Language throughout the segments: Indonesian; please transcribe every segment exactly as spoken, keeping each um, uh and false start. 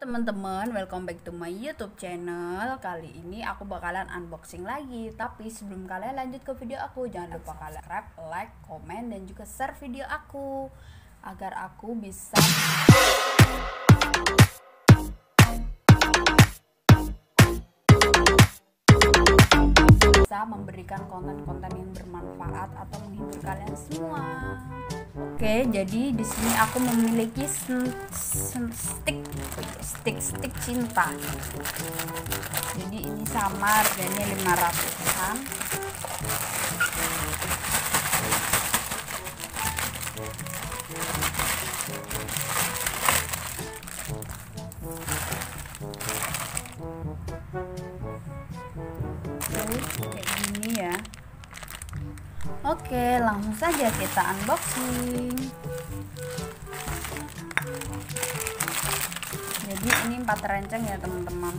Teman-teman, welcome back to my YouTube channel. Kali ini aku bakalan unboxing lagi. Tapi sebelum kalian lanjut ke video aku, jangan lupa kalian subscribe, like, komen, dan juga share video aku agar aku bisa bisa memberikan konten-konten yang bermanfaat atau menghibur kalian semua. Oke, jadi di sini aku memiliki stick stick stick cinta. Jadi ini sama harganya lima ratusan. Kayak gini ya. Oke, langsung saja kita unboxing. Jadi ini empat renceng ya teman-teman.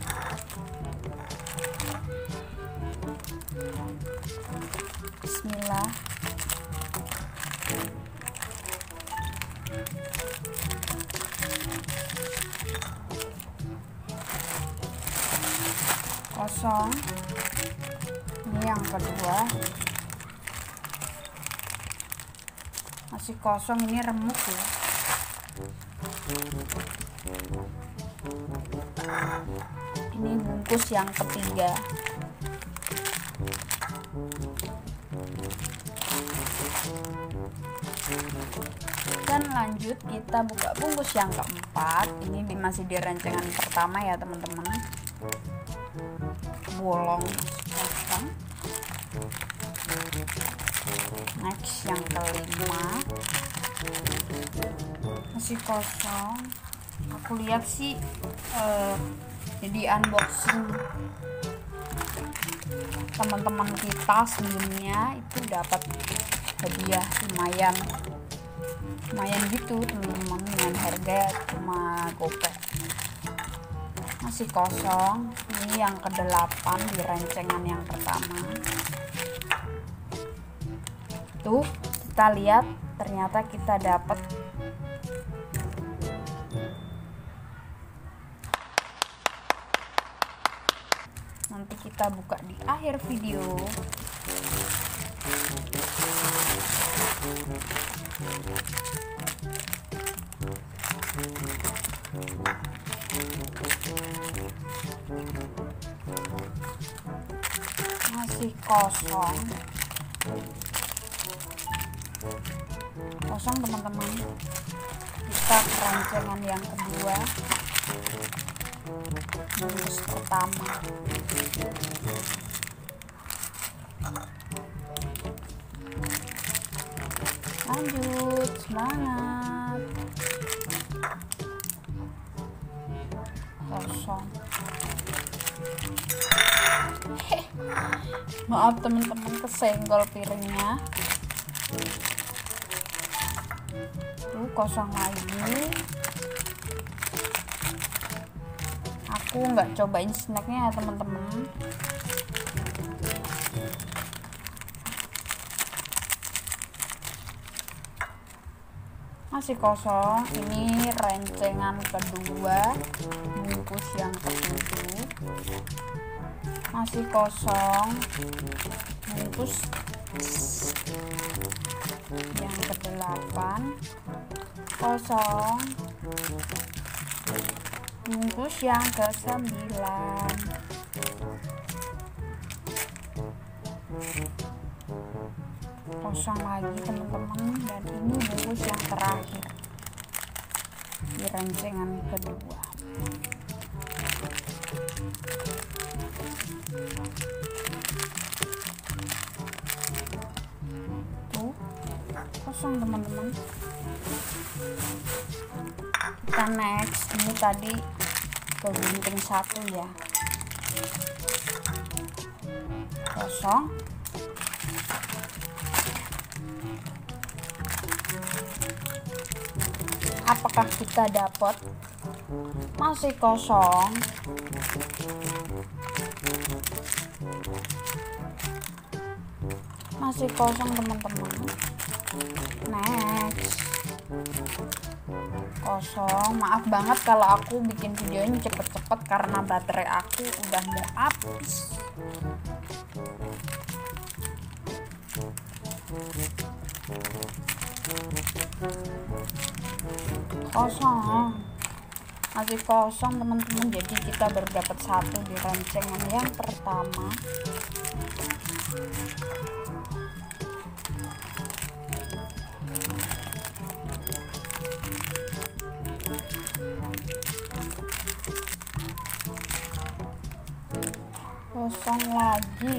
Bismillah. Kosong. Ini yang kedua. Masih kosong, ini remuk ya. Ini bungkus yang ketiga. Dan lanjut kita buka bungkus yang keempat. Ini masih di rencengan pertama ya teman-teman. Bolong kosong. Next yang kelima, masih kosong. Aku lihat sih uh, jadi unboxing teman-teman kita sebelumnya itu dapat hadiah lumayan lumayan gitu teman-teman, dengan harga cuma gopek. Masih kosong. Ini yang kedelapan di rencengan yang pertama. Tuh, kita lihat ternyata kita dapat nanti kita buka di akhir video. Masih kosong. Kosong teman-teman. Kita kerancengan yang kedua, bungkus pertama. Lanjut, semangat. Kosong. Heh. Maaf teman-teman, kesenggol piringnya. Tuh, kosong lagi. Aku nggak cobain snacknya ya teman-teman. Masih kosong. Ini rencengan kedua, bungkus yang ketujuh. Masih kosong. Bungkus yang kedelapan. Kosong. Bungkus yang kesembilan. Kosong lagi teman-teman. Dan ini bungkus yang terakhir di rencengan kedua. Tuh, kosong teman-teman. Kita next. Ini tadi kegunting satu ya. Kosong. Apakah kita dapat? Masih kosong. Masih kosong teman-teman. Next. kosong. Maaf banget kalau aku bikin videonya cepet-cepet karena baterai aku udah mau habis. Kosong, masih kosong teman-teman. Jadi kita baru dapat satu di rancengan yang pertama. Kosong lagi.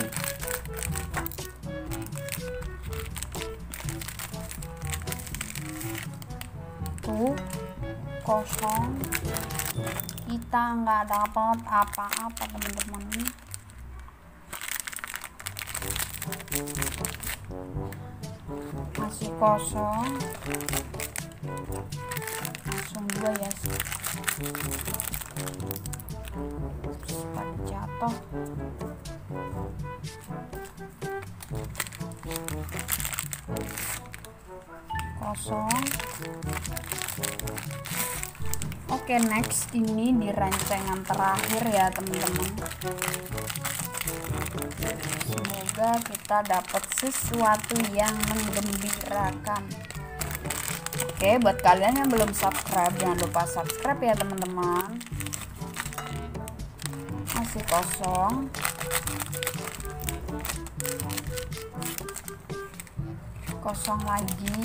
Tuh, kosong. Kita nggak dapat apa-apa teman-teman. Masih kosong. Langsung dua ya. Pada jatuh. Kosong. Oke, next ini di rancangan terakhir ya teman-teman. Semoga kita dapat sesuatu yang menggembirakan. Oke, buat kalian yang belum subscribe, jangan lupa subscribe ya teman-teman. Masih kosong. Kosong lagi.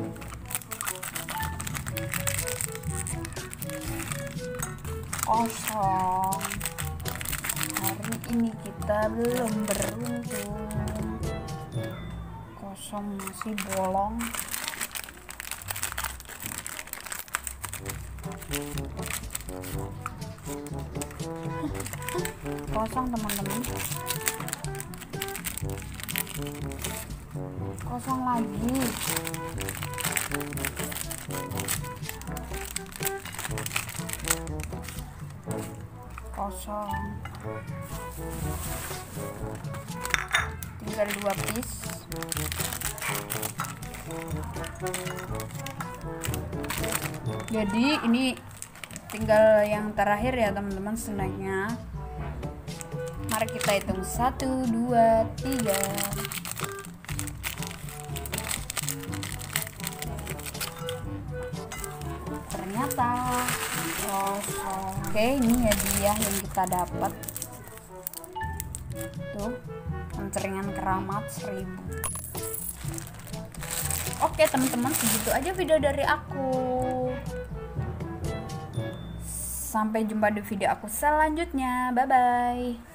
Kosong. Hari ini kita belum beruntung. Kosong, masih bolong. Kosong teman-teman. Kosong lagi. Kosong. Tinggal dua piece. Jadi ini tinggal yang terakhir ya teman-teman snacknya. Mari kita hitung satu, dua, tiga. Ternyata kosong. Oke, ini hadiah yang kita dapat. Tuh, penceringan keramat seribu. Oke teman-teman, segitu aja video dari aku. Sampai jumpa di video aku selanjutnya. Bye bye.